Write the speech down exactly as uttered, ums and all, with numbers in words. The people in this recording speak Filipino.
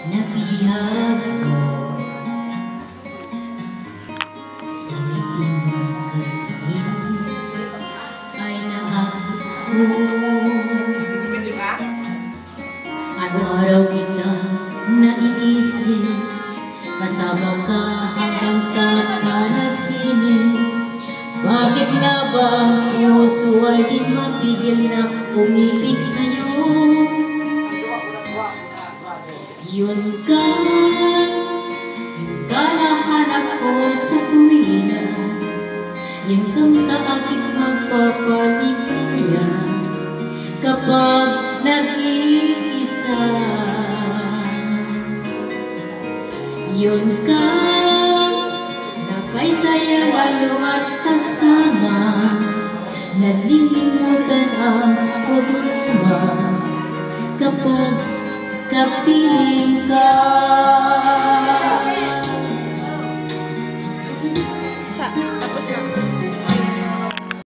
Napihag ko sa ngiting nakatinis ay naakit ko. Araw-araw kita naiisip, kasama ka hanggang sa panaginip. Bakit nga ba puso ay di mapigil na umibig sa'yo? Yun ka, yun ka nahanap ko sa tuwina, yun kang sa akin magpapaligaya kapag nag-iisa. Yun ka, na kay saya lalo at kasama, nalilimutan ang problema kapag kapiling ka. Tapos